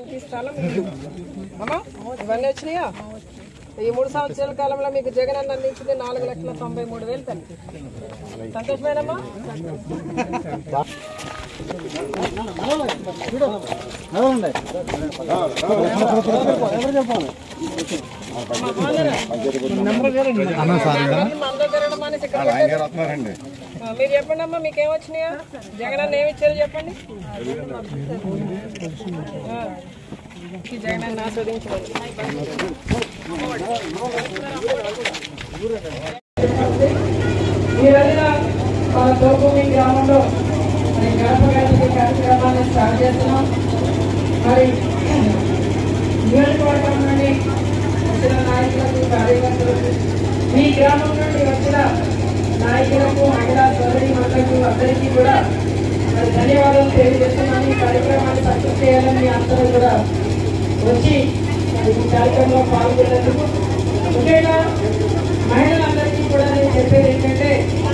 స్థలం అమ్మా ఇవన్నీ వచ్చినాయా? ఈ 3 సంవత్సరాల కాలంలో మీకు జగన్ అన్న అందించింది 4,93,000 తల్లి. సంతోషమేనమ్మా? మీరు చెప్పండి అమ్మా, మీకేం వచ్చినాయా? జగన్ అన్న ఏమి ఇచ్చారు చెప్పండి. జగన్ అన్న ఆస్వాదించవచ్చు. ఈ రోజున మన తోపుమి గ్రామంలో గడప గడప కార్యక్రమాన్ని స్టార్ట్ చేస్తున్నాం. మరి నియోజకవర్గం నుండి వచ్చిన నాయకులకు, కార్యకర్తలకు, మీ గ్రామం నుండి వచ్చిన నాయకులకు, మహిళా సోదరీమణులకు అందరికీ కూడా మరి ధన్యవాదాలు తెలియజేస్తున్నాను. ఈ కార్యక్రమాన్ని సక్సెస్ చేయాలని మీ అందరూ కూడా వచ్చి ఈ కార్యక్రమంలో పాల్గొనేందుకు. ముఖ్యంగా మహిళలందరికీ కూడా నేను చెప్పేది ఏంటంటే,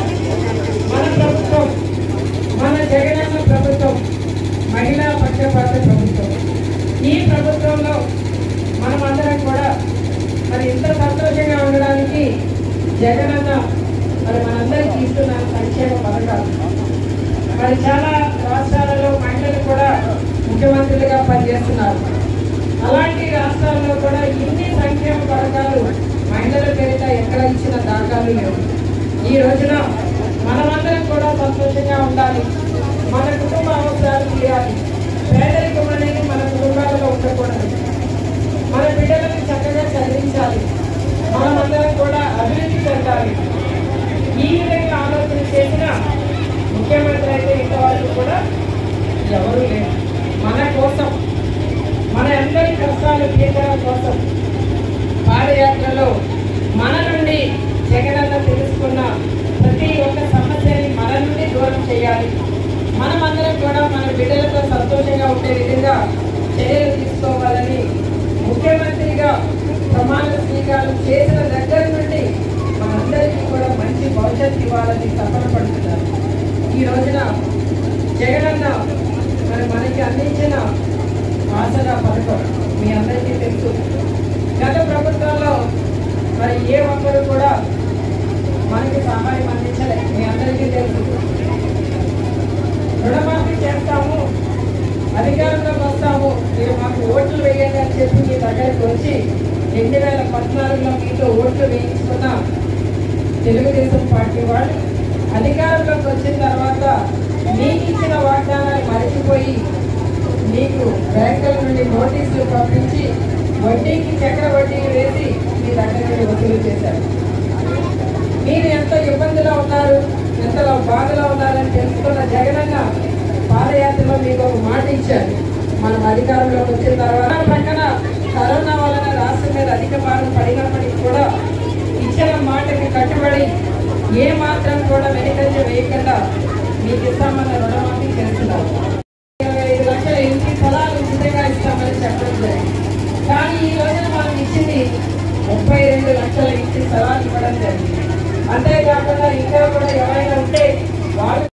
మన ప్రభుత్వం, మన జగనన్న ప్రభుత్వం మహిళా పక్షపాత ప్రభుత్వం. ఈ ప్రభుత్వంలో మనం అందరం కూడా మరి ఇంత సంతోషంగా ఉండడానికి జగనన్న మరి మనందరికీ ఇస్తున్న సంక్షేమ పథకాలు. మరి చాలా రాష్ట్రాలలో మహిళలు కూడా ముఖ్యమంత్రులుగా పనిచేస్తున్నారు. అలాంటి రాష్ట్రాల్లో కూడా ఇన్ని సంక్షేమ పథకాలు మహిళల పేరిట ఎక్కడ ఇచ్చిన దాఖలు లేవు. ఈ రోజున మనమందరం కూడా సంతోషంగా ఉండాలి. మన కుటుంబ అవసరాలు తీరాలి. పేదరికం అనేది మన కుటుంబాలలో ఉండకూడదు. మన బిడ్డలను చక్కగా చదివించాలి. మనమందరం కూడా అభివృద్ధి చెందాలి. ఈ విధంగా ఆలోచన చేసిన ముఖ్యమంత్రి అయితే ఇంతవరకు కూడా ఎవరూ లేరు. మన కోసం, మన అందరి కష్టాలు తీర్చడం కోసం పాదయాత్రలో మన నుండి జగనన్న తెలుసుకున్న ప్రతి ఒక్క సమస్యని మన నుండి దూరం చేయాలి. మనమందరం కూడా మన బిడ్డలతో సంతోషంగా ఉండే విధంగా చర్యలు తీసుకోవాలని ముఖ్యమంత్రిగా ప్రమాణ స్వీకారం చేసిన దగ్గర నుండి మనందరికీ కూడా మంచి భవిష్యత్తు ఇవ్వాలని తపన పడుతున్నారు. ఈ రోజున జగనన్న మరి మనకి అందించిన ఆసరా పథకం మీ అందరికీ తెలుసు. గత ప్రభుత్వంలో మరి ఏ ఒక్కరు కూడా మనకి సహాయం అందించలేదు. మీ అందరికీ తెలుసు. రుణమాఫీ చేస్తాము, అధికారంలోకి వస్తాము, మీరు మాకు ఓట్లు వేయండి అని చెప్పి మీ దగ్గరికి వచ్చి 2014లో మీతో ఓట్లు వేయించుకున్న తెలుగుదేశం పార్టీ వాళ్ళు అధికారంలోకి వచ్చిన తర్వాత మీకు ఇచ్చిన వాగ్దానాలు మరిచిపోయి మీకు బ్యాంకుల నుండి నోటీసులు పంపించి వడ్డీకి చక్ర వడ్డీ వేసి మీ దగ్గర నుండి వసూలు చేశారు. మీరు ఎంత ఇబ్బందిలో ఉన్నారు, ఎంతలో బాధలో ఉన్నారని తెలుసుకున్న జగనన్న పాదయాత్రలో మీకు ఒక మాట ఇచ్చారు. మనం అధికారంలోకి వచ్చిన తర్వాత ప్రక్కన కరోనా వలన రాష్ట్రం మీద అధిక భారం పడినప్పటికీ కూడా ఇచ్చిన మాటకి కట్టుబడి ఏ మాత్రం కూడా వెనుకంజ వేయకుండా మీకు ఇస్తామన్న రుణమాఫీ చేస్తున్నారు. 25 లక్షల ఇంటి స్థలాలు ఉచితంగా ఇస్తామని చెప్పడం జరిగింది. కానీ ఈ రోజున మనం ఇచ్చింది 32 లక్షల ఇంటి స్థలాలు ఇవ్వడం జరిగింది. అంతేకాకుండా ఇంకా కూడా ఎవరైనా ఉంటే వాళ్ళు